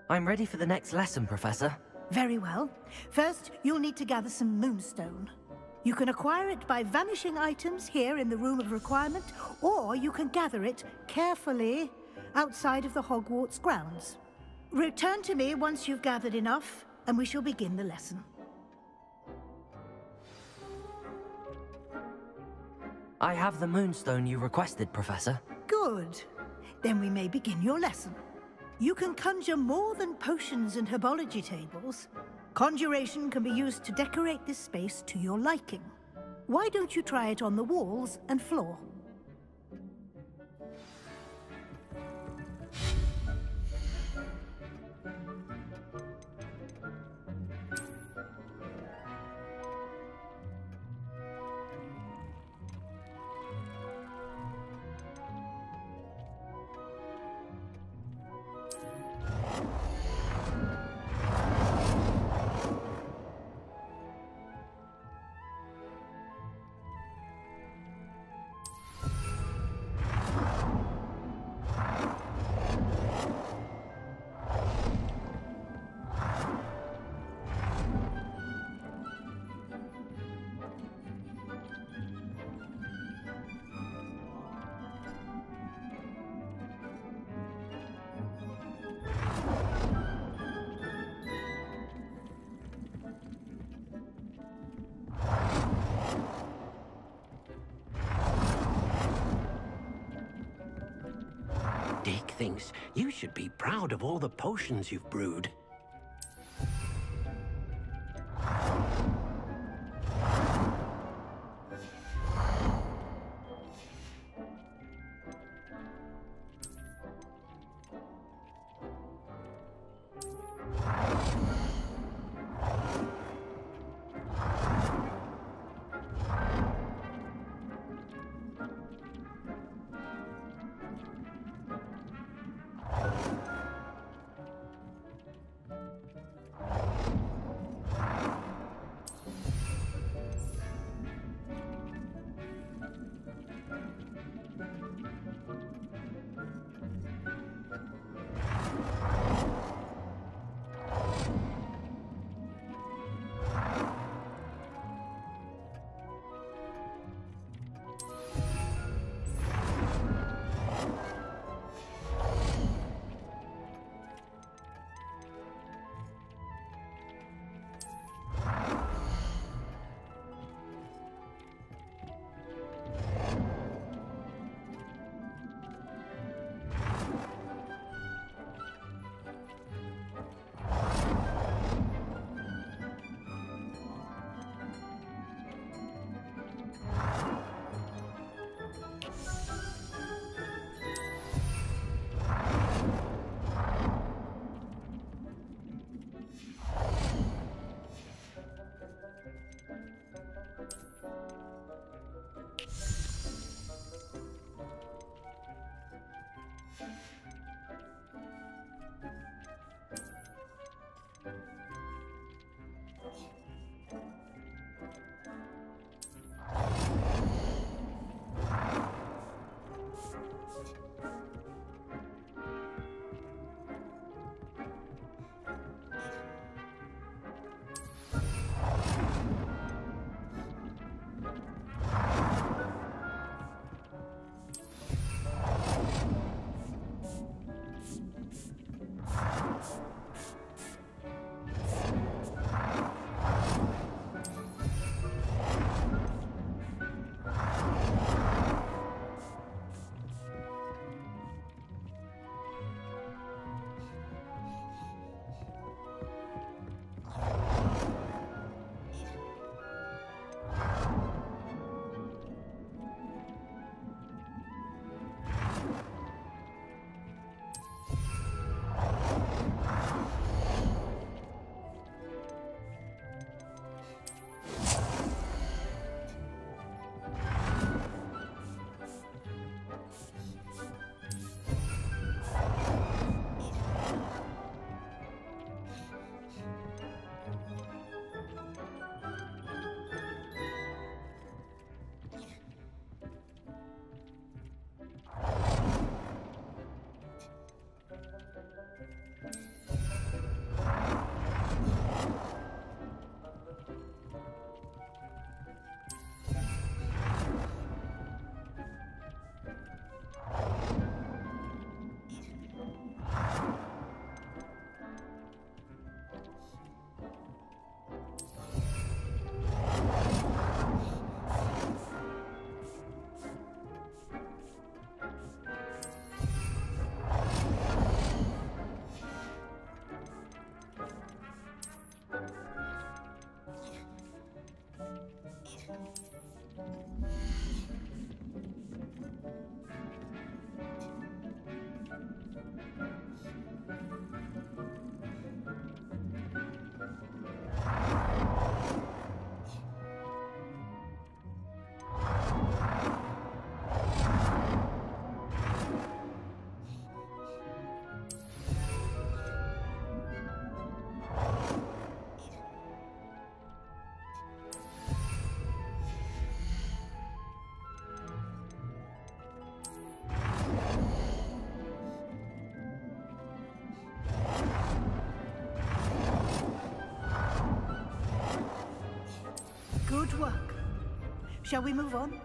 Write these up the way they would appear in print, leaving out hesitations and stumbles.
I'm ready for the next lesson, Professor. Very well. First, you'll need to gather some moonstone. You can acquire it by vanishing items here in the Room of Requirement, or you can gather it carefully outside of the Hogwarts grounds. Return to me once you've gathered enough, and we shall begin the lesson. I have the moonstone you requested, Professor. Good. Then we may begin your lesson. You can conjure more than potions and herbology tables. Conjuration can be used to decorate this space to your liking. Why don't you try it on the walls and floor? Dick thinks you should be proud of all the potions you've brewed. Shall we move on?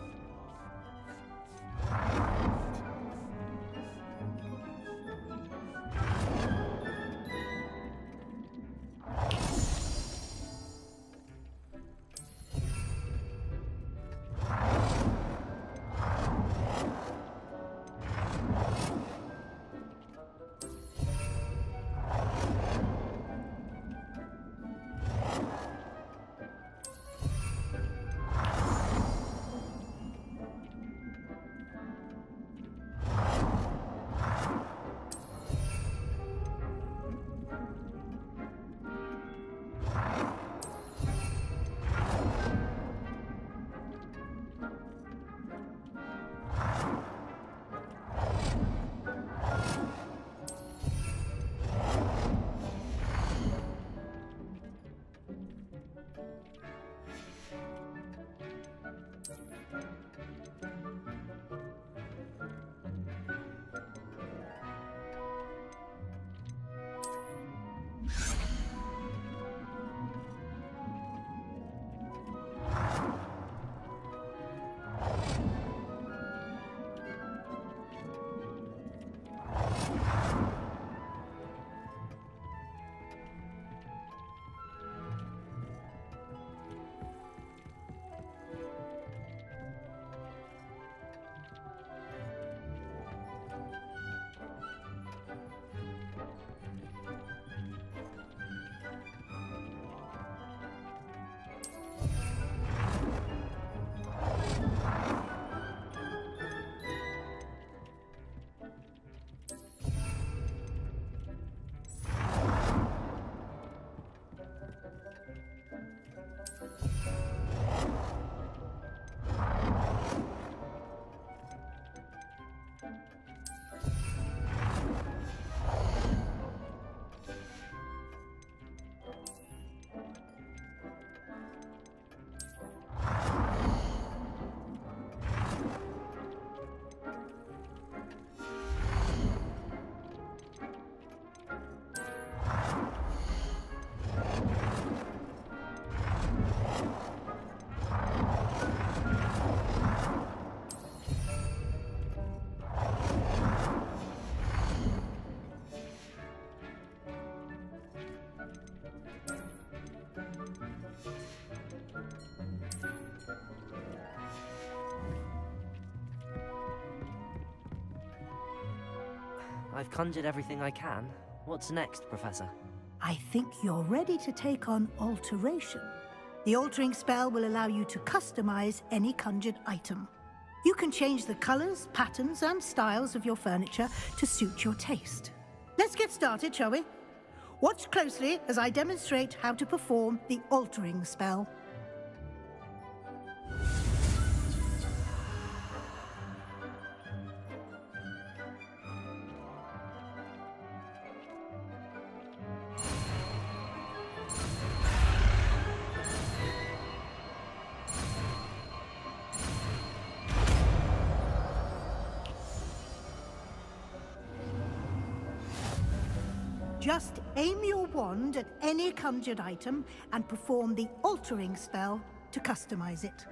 I've conjured everything I can. What's next, Professor? I think you're ready to take on alteration. The altering spell will allow you to customize any conjured item. You can change the colors, patterns, and styles of your furniture to suit your taste. Let's get started, shall we? Watch closely as I demonstrate how to perform the altering spell. Just aim your wand at any conjured item and perform the altering spell to customize it.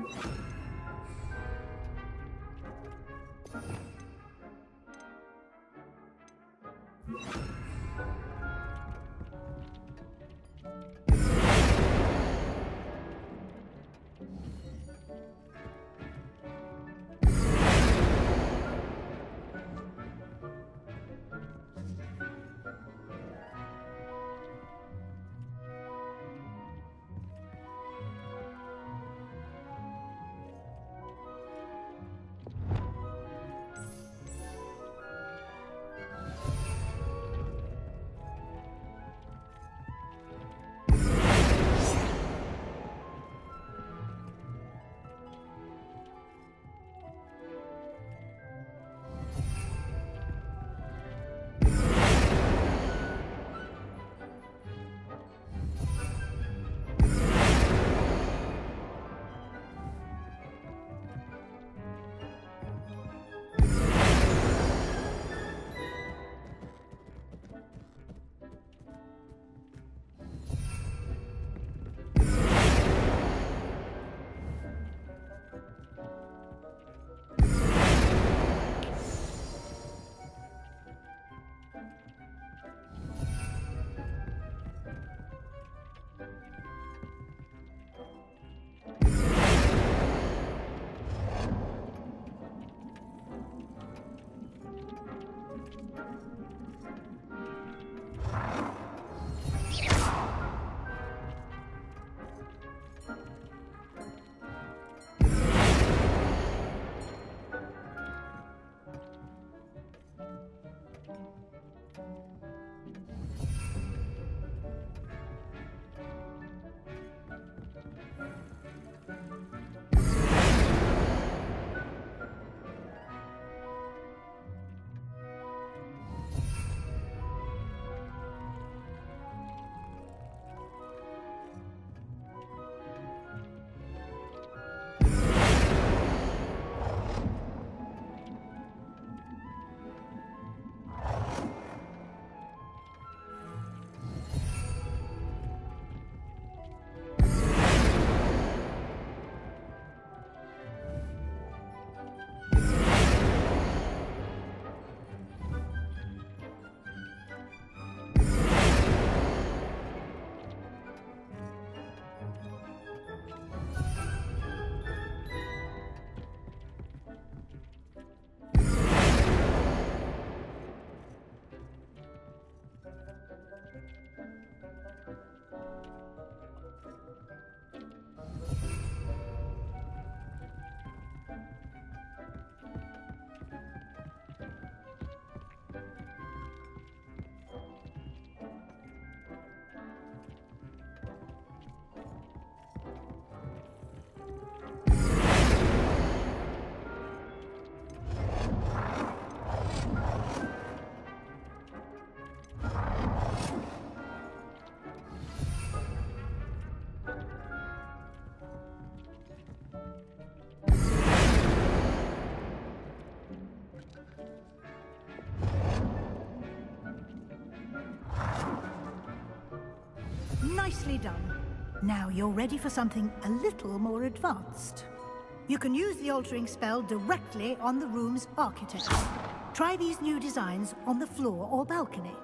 Nicely done. Now you're ready for something a little more advanced. You can use the altering spell directly on the room's architect. Try these new designs on the floor or balcony.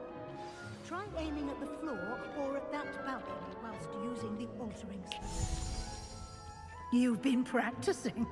Try aiming at the floor or at that balcony whilst using the altering spell. You've been practicing.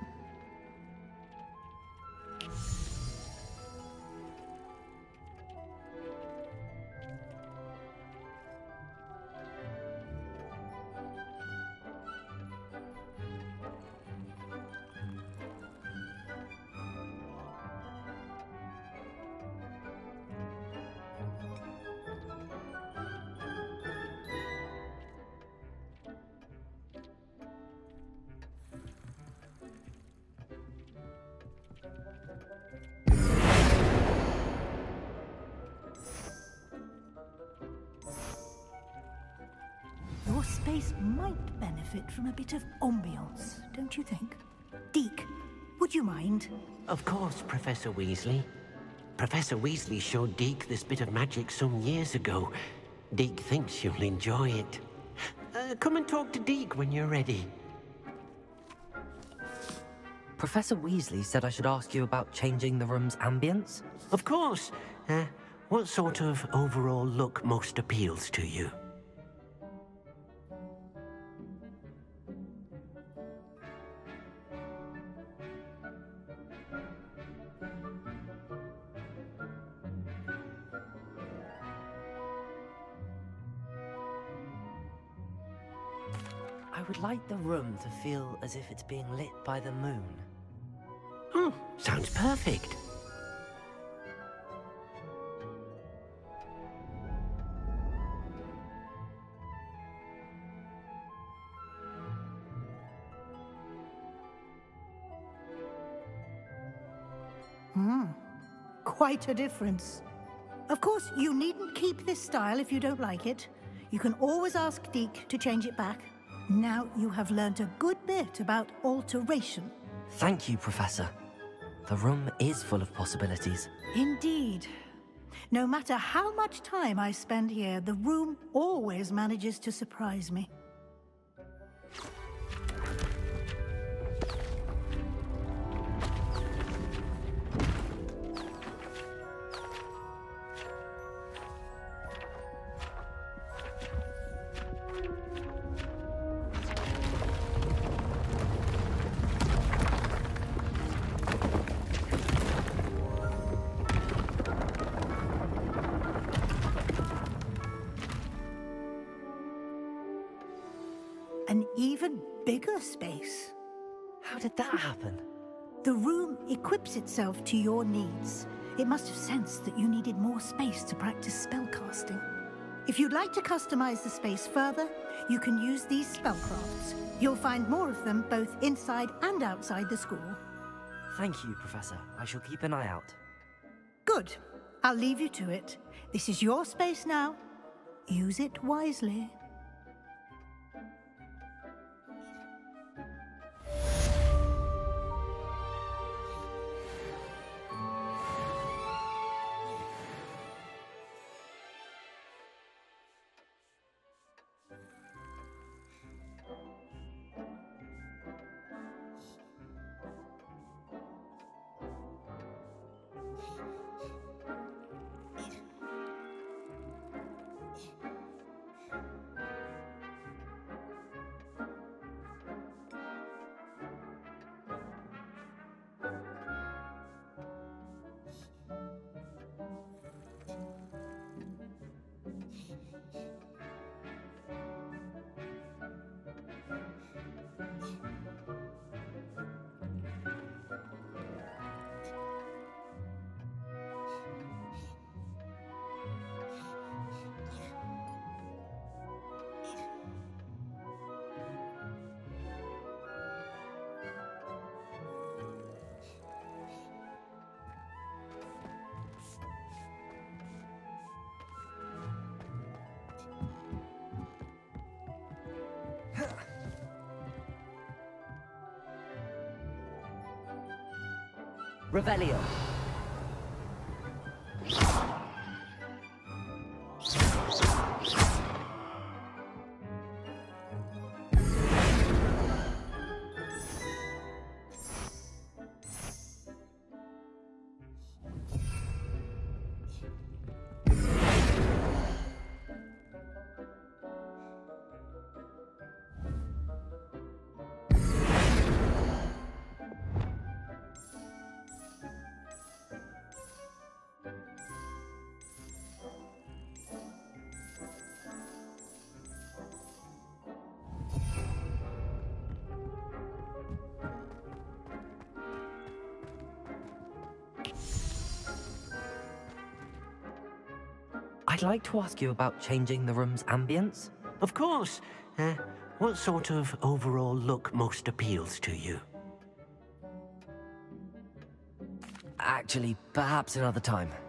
Your space might benefit from a bit of ambiance, don't you think? Deek, would you mind? Of course, Professor Weasley. Professor Weasley showed Deke this bit of magic some years ago. Deke thinks you'll enjoy it. Come and talk to Deke when you're ready. Professor Weasley said I should ask you about changing the room's ambience. Of course. What sort of overall look most appeals to you? I would like the room to feel as if it's being lit by the moon. Oh, sounds perfect. Quite a difference. Of course, you needn't keep this style if you don't like it. You can always ask Deek to change it back. Now you have learned a good bit about alteration. Thank you, Professor. The room is full of possibilities. Indeed. No matter how much time I spend here, the room always manages to surprise me. An even bigger space. How did that happen? The room equips itself to your needs. It must have sensed that you needed more space to practice spellcasting. If you'd like to customize the space further, you can use these spellcrafts. You'll find more of them both inside and outside the school. Thank you, Professor. I shall keep an eye out. Good. I'll leave you to it. This is your space now. Use it wisely. Revelio. I'd like to ask you about changing the room's ambience. Of course. What sort of overall look most appeals to you? Actually, perhaps another time.